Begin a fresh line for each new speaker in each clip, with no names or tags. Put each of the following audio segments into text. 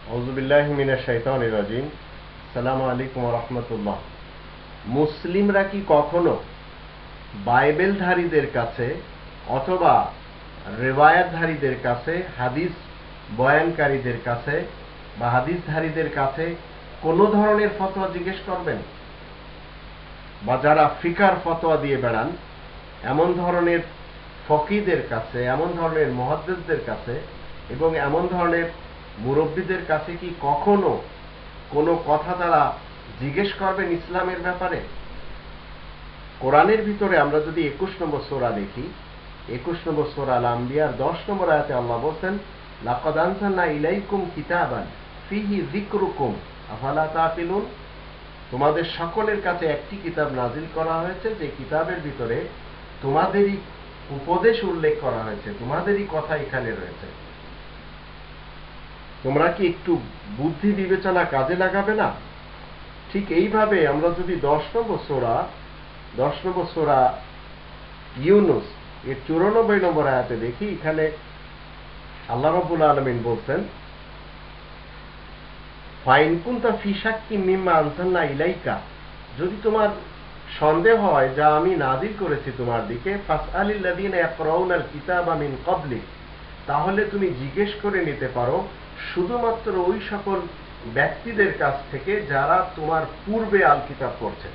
আউযুবিল্লাহি মিনাশ শাইতানির রাজিম। আসসালামু আলাইকুম ওয়া রাহমাতুল্লাহ। মুসলিমরা কি কখনো বাইবেলধারীদের কাছে অথবা রিওয়ায়াতধারীদের কাছে, হাদিস বয়ানকারীদের কাছে বা হাদিসধারীদের কাছে কোনো ধরনের ফতোয়া জিজ্ঞেস করবেন? বা যারা ফিকার ফতোয়া দিয়ে বেড়ান এমন ধরনের ফকিদের কাছে, এমন ধরনের মুহাদ্দিসদের কাছে এবং এমন ধরনের মুরব্বীদের কাছে কি কখনো কোনো কথা তারা জিজ্ঞেস করবেন ইসলামের ব্যাপারে? কোরআনের ভিতরে আমরা যদি 21 নম্বর সূরা দেখি, 21 নম্বর সূরা আল আম্বিয়ার 10 নম্বর আয়াতে আল্লাহ বলেন, লাকাদ আনজালনা ইলাইকুম কিতাবান ফিহি যিকরুকুম আফালা তাকিলুন। তোমাদের সকলের কাছে একটি কিতাব নাজিল করা হয়েছে, যে কিতাবের ভিতরে তোমাদেরই উপদেশ উল্লেখ করা হয়েছে, তোমাদেরই কথা এখানে রয়েছে। তোমরা কি একটু বুদ্ধি বিবেচনা কাজে লাগাবে না? ঠিক এইভাবে আমরা যদি 10 নম্বর সূরা ইউনুস এর 94 নম্বর আয়াতে দেখি, এখানে আল্লাহ রাব্বুল আলামিন বলছেন, ফাইন কুনতা ফি শাক্কিন মিম্মা আনজালনা ইলাইকা, যদি তোমার সন্দেহ হয় যা আমি নাজিল করেছি তোমার দিকে, ফাসআলিল লাযিনা ইয়াকরাউনাল কিতাবা মিন ক্বাবলিক, তাহলে তুমি জিজ্ঞেস করে নিতে পারো শুধুমাত্র ওই সকল ব্যক্তিদের কাছ থেকে যারা তোমার পূর্বে আল কিতাব পড়ছে।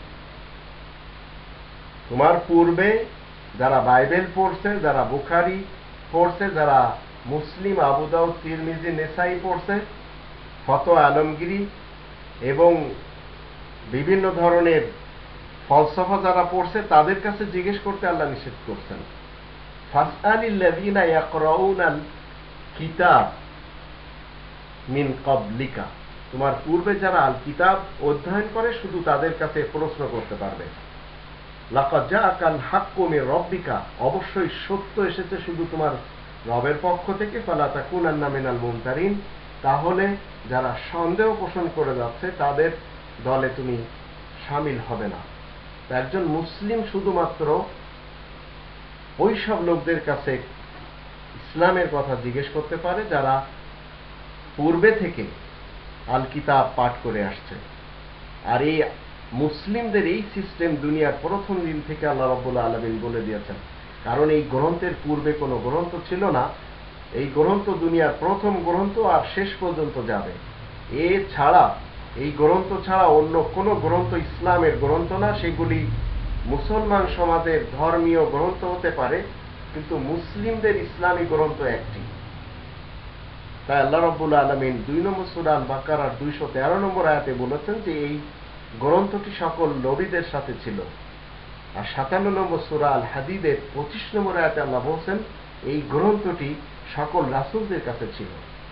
তোমার পূর্বে যারা বাইবেল পড়ছে, যারা বুখারী পড়ছে, যারা মুসলিম, আবু দাউদ, তিরমিজি, নেসাই পড়ছে, ফতোয়া আলমগীরি এবং বিভিন্ন ধরনের ফলসফা যারা পড়ছে, তাদের কাছে জিজ্ঞেস করতে আল্লাহ নিষেধ করছেন। ফাসআলিল লাযিনা ইয়াকরাউনাল কিতাব মিন ক্বাবলিকা, তোমার পূর্বে যারা আল কিতাব অধ্যয়ন করে শুধু তাদের কাছে প্রশ্ন করতে পারবে। লাকাদ জাআকাল হাক্কু মির রাব্বিকা, অবশ্যই সত্য এসেছে শুধু তোমার রবের পক্ষ থেকে। ফালা তাকুনান্না মিনাল মুমতারিন, তাহলে যারা সন্দেহ পোষণ করে যাচ্ছে তাদের দলে তুমি শামিল হবে না। একজন মুসলিম শুধুমাত্র ওই সব লোকদের কাছে ইসলামের কথা জিজ্ঞেস করতে পারে যারা পূর্বে থেকে আল কিতাব পাঠ করে আসছে। আর এই মুসলিমদের এই সিস্টেম দুনিয়ার প্রথম দিন থেকে আল্লাহ রাব্বুল আলামিন বলে দিয়েছেন, কারণ এই গ্রন্থের পূর্বে কোনো গ্রন্থ ছিল না। এই গ্রন্থ দুনিয়ার প্রথম গ্রন্থ, আর শেষ পর্যন্ত যাবে। এই গ্রন্থ ছাড়া অন্য কোনো গ্রন্থ ইসলামের গ্রন্থ না। সেগুলি মুসলমান সমাজের ধর্মীয় গ্রন্থ হতে পারে, কিন্তু মুসলিমদের ইসলামী গ্রন্থ একটি। তাই আল্লাহ রাব্বুল আলামিন 2 নম্বর সূরা আল বাকারার 213 নম্বর আয়াতে বলেছেন যে এই গ্রন্থটি সকল নবীদের সাথে ছিল। আর 57 নম্বর সূরা আল হাদিদের 25 নম্বর আয়াতে আল্লাহ বলেছেন এই গ্রন্থটি সকল রাসূলদের কাছে ছিল,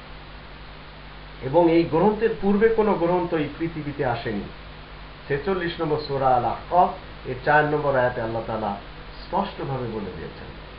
এবং এই গ্রন্থের পূর্বে কোনো গ্রন্থ এই পৃথিবীতে আসেনি। 46 নম্বর সূরা আল আহকাফ এর 4 নম্বর আয়াতে আল্লাহ তাআলা স্পষ্টভাবে বলে দিয়েছেন।